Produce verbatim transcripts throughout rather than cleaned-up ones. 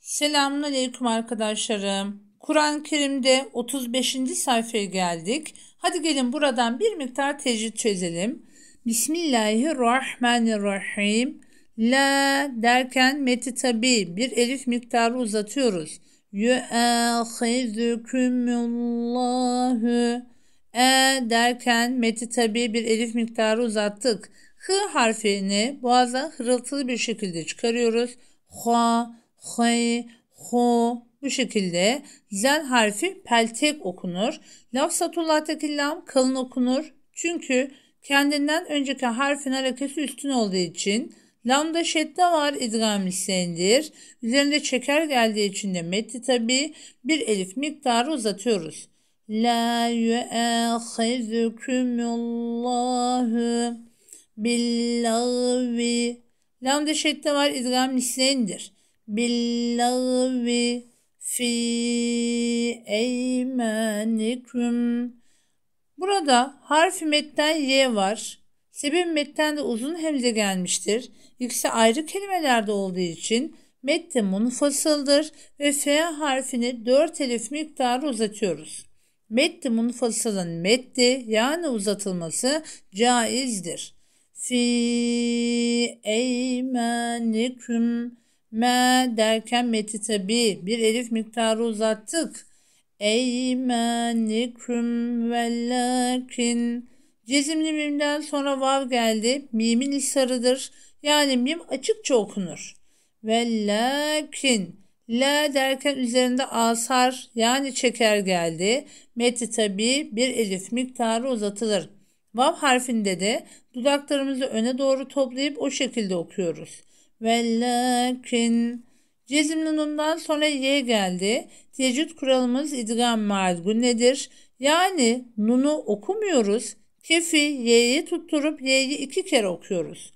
Selamünaleyküm arkadaşlarım. Kur'an-ı Kerim'de otuz beşinci sayfaya geldik. Hadi gelin buradan bir miktar tecvid çözelim. Bismillahirrahmanirrahim. La derken meti tabi bir elif miktarı uzatıyoruz. Yu'âhizükümüllâhü. E derken meti tabi bir elif miktarı uzattık. H harfini boğaza hırıltılı bir şekilde çıkarıyoruz. Ha, hay, ho bu şekilde. Zel harfi peltek okunur. Lafzatullah'taki lam kalın okunur. Çünkü kendinden önceki harfin hareketi üstün olduğu için. Lamda şedde var, idgam lisendir. Üzerinde çeker geldiği için de metti tabi bir elif miktarı uzatıyoruz. La yu'âhizükümüllâhü billâvi. Lamda şedde var, idgam lisendir. Billâvi fi eymânikum. Burada harfi metten y var. Sebep metten de uzun hemze gelmiştir. İkisi ayrı kelimelerde olduğu için mette munfasıldır ve f harfini dört elif miktarı uzatıyoruz. Metti munfasılın metti yani uzatılması caizdir. Fi eymanikum. Me derken meti tabi bir elif miktarı uzattık. Eymanikum velakin. Cezimli mimden sonra vav geldi. Mimin isarıdır. Yani mim açıkça okunur. Velakin. La derken üzerinde asar yani çeker geldi. Meti tabi bir elif miktarı uzatılır. Vav harfinde de dudaklarımızı öne doğru toplayıp o şekilde okuyoruz. Velakin. Cezimli nundan sonra y geldi. Tecvid kuralımız idgam ma'al nedir? Yani nunu okumuyoruz. Kefi y'yi tutturup y'yi iki kere okuyoruz.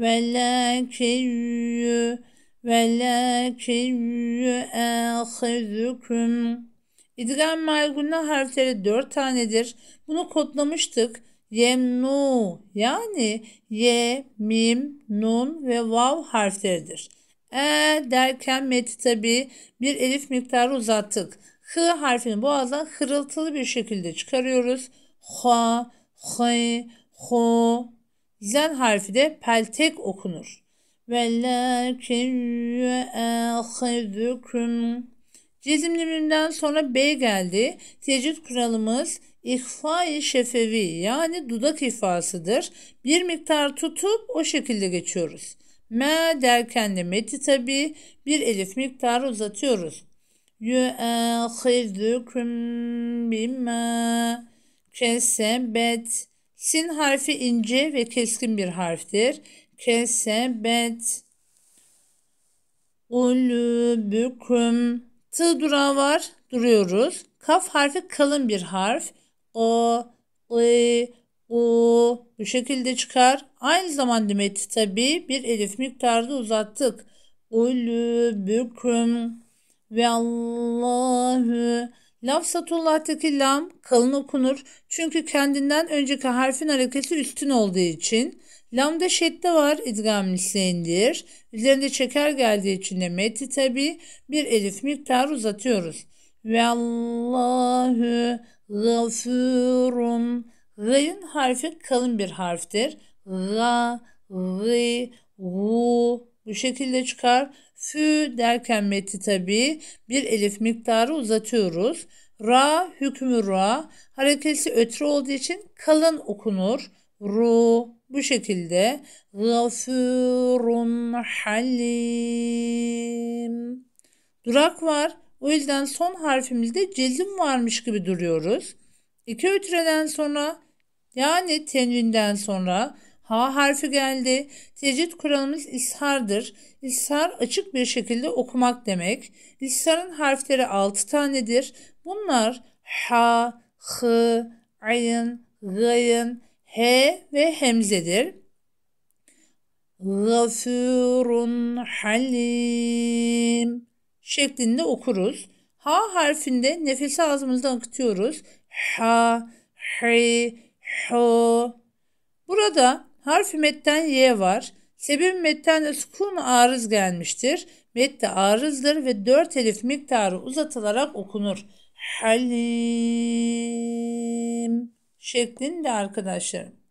Velakin velakin yu'âhizüküm. İdgam ma'al harfleri dört tanedir. Bunu kodlamıştık. Yemnu yani ye, mim, nun ve vav harfleridir. E derken meti tabi bir elif miktarı uzattık. H harfini boğazdan hırıltılı bir şekilde çıkarıyoruz. Ha, hay, ho. Zel harfi de peltek okunur. Velakin yu'âhizüküm. Cezimli mimden sonra B geldi. Tecvid kuralımız İhfa-i şefevi yani dudak ifasıdır. Bir miktar tutup o şekilde geçiyoruz. Me derken de meti tabi bir elif miktarı uzatıyoruz. Yu'âhizüküm bimâ kesebet. Sin harfi ince ve keskin bir harftir. Kesebet. Ulûbüküm. Tı durağı var. Duruyoruz. Kaf harfi kalın bir harf. O, I, U bu şekilde çıkar. Aynı zamanda meti tabi bir elif miktarda uzattık. Ulûbüküm ve Allahü. Lafzatullah'taki lam kalın okunur. Çünkü kendinden önceki harfin hareketi üstün olduğu için. Lamda şedde var, idgam lisendir. Üzerinde çeker geldiği için de meti tabi bir elif miktarı uzatıyoruz. Ve Allahü gafurun. G'ın harfi kalın bir harftir. Ga, gı, gu bu şekilde çıkar. Fü derken meti tabi bir elif miktarı uzatıyoruz. Ra hükmü ra. Harekesi ötre olduğu için kalın okunur. Ru bu şekilde. Gafurun halim. Durak var. O yüzden son harfimizde cezim varmış gibi duruyoruz. İki ötreden sonra yani tenvinden sonra ha harfi geldi. Tecvid kuralımız ishardır. İshar açık bir şekilde okumak demek. İsharın harfleri altı tanedir. Bunlar ha, hı, ayın, gayın, he ve hemzedir. Gafurun halim şeklinde okuruz. Ha harfinde nefesi ağzımızdan akıtıyoruz. Ha, hi, ho. Burada harfi metten y var. Sebebi metten de sukun arız gelmiştir. Mette arızdır ve dört elif miktarı uzatılarak okunur. Halim şeklinde arkadaşlarım.